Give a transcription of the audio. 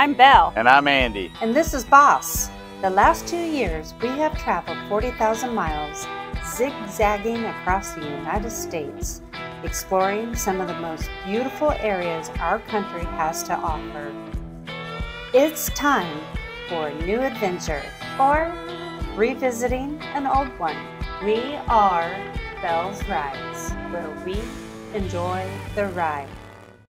I'm Belle. And I'm Andy. And this is Boss. The last 2 years, we have traveled 40,000 miles, zigzagging across the United States, exploring some of the most beautiful areas our country has to offer. It's time for a new adventure or revisiting an old one. We are Belle's Rides, where we enjoy the ride.